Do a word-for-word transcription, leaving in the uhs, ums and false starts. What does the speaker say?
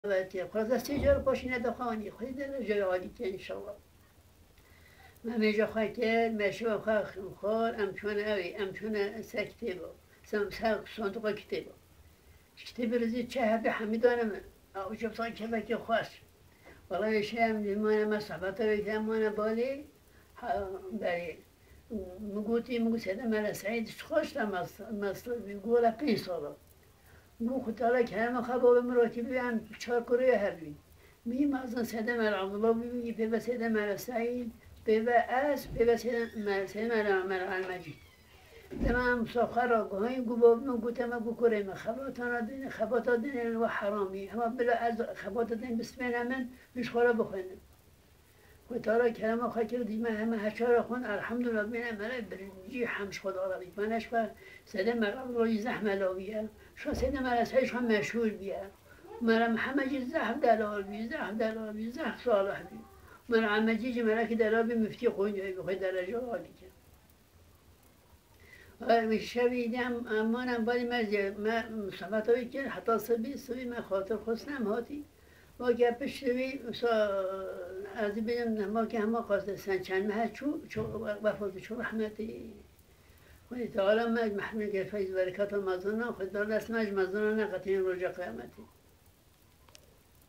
وقتی خود از تجار پاشینه دخانی خودی در جای عالی که انشالله من میجا خواهی که مشروع خواه خور امچون اوی امچون سکته با سم ساق صندوق کتابه کتاب رزی چه هبه حمیدانم او جب سان که بکی خواست والله شیم لیمان ما صحبت رو کمان بالی برای مگوتی مگو سیده من سعید خوش تا مصر میگوله پنج ساله مو خطاله که همه خباب مراتی بیان چهار کره هربی می مازن سیده من عبدالله بیمی پی سیده من سعید پی اس پی سیده من سیده من من المجید تمام سخر را گوهی گوباب من گوتم گو کره من خباتانا دین خباتا دین و حرامی اما بلا از خباتا دین بسمین من مش خورا بخونم خطاله که همه خاکر دیمه همه هچار خون الحمدلله بینه مره برنجی همش خدا را بید منش با سیده من عبدالله زحمه لاویه شو سيدنا ما نسيش هم مشهور بيها مرا محمد الزحف دلال بي زحف دلال بي زحف صالح بي مرا عم جيجي ملاك دلال بي مفتي قونجا بخي درجة عالية والشبي دام أمانا بالي ما ما صفاتوي كان حتى صبي صبي ما خاطر خصنام هاتي ما جابش صبي از بينم ما كان ما قصد سن چند ماه شو شو وفات شو رحمتي خدای تعالی مج محمد فیض برکات مزنا خدا دست مج مزنا نقطین رجا قیامتی